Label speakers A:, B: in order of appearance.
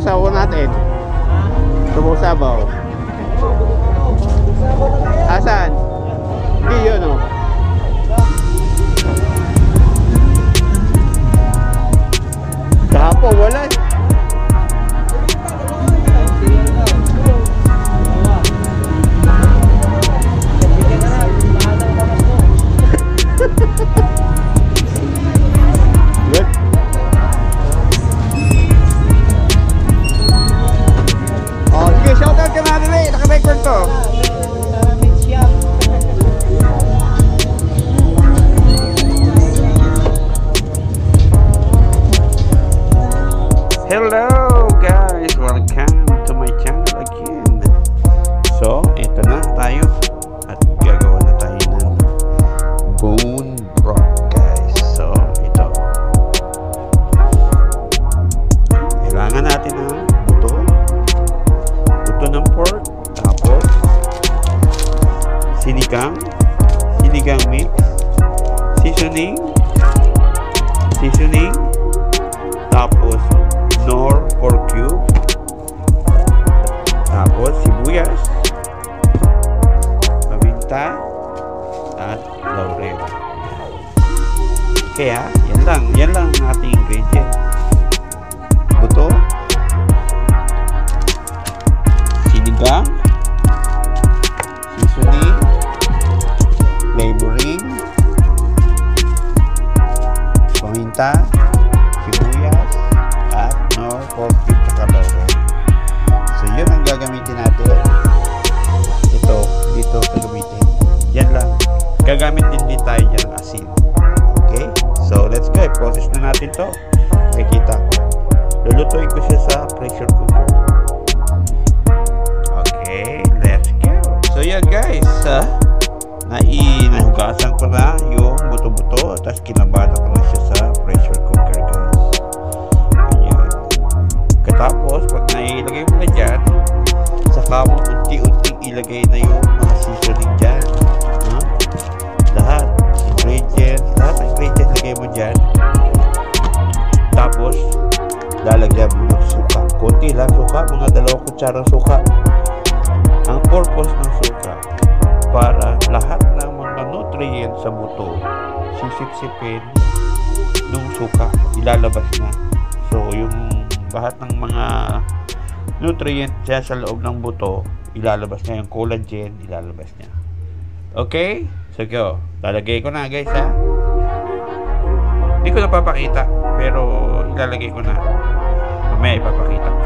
A: sabaw natin. Sabaw. Asan? Hindi yun o. Kahapon wala. Good. Oh, sige, shoutout ka natin eh. Naka-record to. Hello guys, welcome to my channel again. So, ito na tayo at gagawa na tayo ng bone broth guys. So, ito. Kailangan natin ng buto ng pork, tapos sinigang mix, seasoning, tapos nor pork cube, tapos sibuyas, paminta at laurel. Okay ha, yan lang ang ating ingredient. Buto, sinigang, seasoning, flavoring, paminta, sibuyas, at nor pork cube tsaka laurel. So yun ang gagamitin natin. Ito, dito gagamitin. Yan lang. Gagamit din tayo dyan ng asin. Okay? So let's go. Process na natin to. Makikita ko. Lulutuin ko siya sa pressure cooker. Okay, let's go. So yan guys, nahugasan ko na yung buto-buto, tapos kinabada ko na siya sa pressure cooker guys. Ayan. Katapos pag nailagay mo na dyan, saka mo unti-unting ilagay na yung mga seasoning dyan. Lahat ng ingredients lagay mo dyan. Tapos lalagyan mo ng suka, konti lang suka, mga 2 kutsarang suka. Ang purpose ng suka, para lahat ng mga nutrients sa buto sisipsipin ng suka, ilalabas na. So yung lahat ng mga nutrients dyan sa loob ng buto, ilalabas niya. Yung collagen, ilalabas niya. Okay? So go, lalagay ko na guys ha. Hindi ko na papakita, pero ilalagay ko na. Mamaya ipapakita ko.